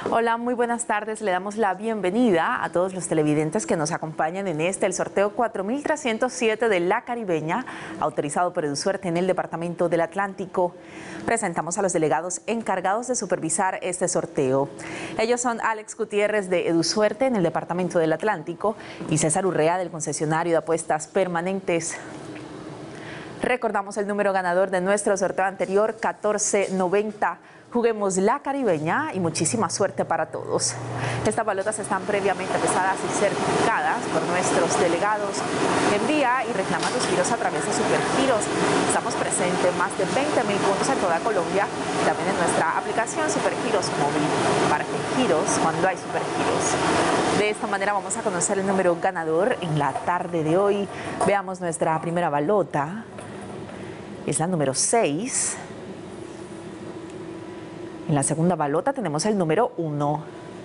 Hola, muy buenas tardes. Le damos la bienvenida a todos los televidentes que nos acompañan en el sorteo 4307 de La Caribeña, autorizado por EduSuerte en el Departamento del Atlántico. Presentamos a los delegados encargados de supervisar este sorteo. Ellos son Alex Gutiérrez de EduSuerte en el Departamento del Atlántico y César Urrea del concesionario de apuestas permanentes. Recordamos el número ganador de nuestro sorteo anterior, 1490. Juguemos La Caribeña y muchísima suerte para todos. Estas balotas están previamente pesadas y certificadas por nuestros delegados. Envía y reclama tus giros a través de Supergiros. Estamos presentes en más de 20.000 puntos en toda Colombia, también en nuestra aplicación Supergiros Móvil, para que giros cuando hay Supergiros. De esta manera vamos a conocer el número ganador en la tarde de hoy. Veamos nuestra primera balota. Es la número 6. En la segunda balota tenemos el número 1.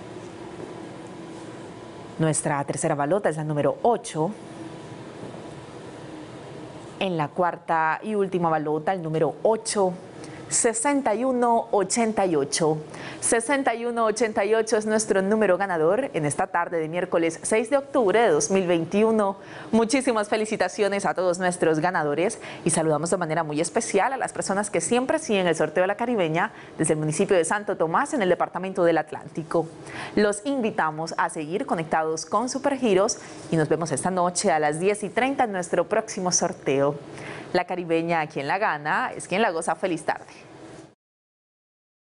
Nuestra tercera balota es la número 8. En la cuarta y última balota, el número 8. 6188. 6188 es nuestro número ganador en esta tarde de miércoles 6 de octubre de 2021. Muchísimas felicitaciones a todos nuestros ganadores y saludamos de manera muy especial a las personas que siempre siguen el sorteo de La Caribeña desde el municipio de Santo Tomás en el Departamento del Atlántico. Los invitamos a seguir conectados con Supergiros y nos vemos esta noche a las 10:30 en nuestro próximo sorteo. La Caribeña, quien la gana, es quien la goza. Feliz tarde.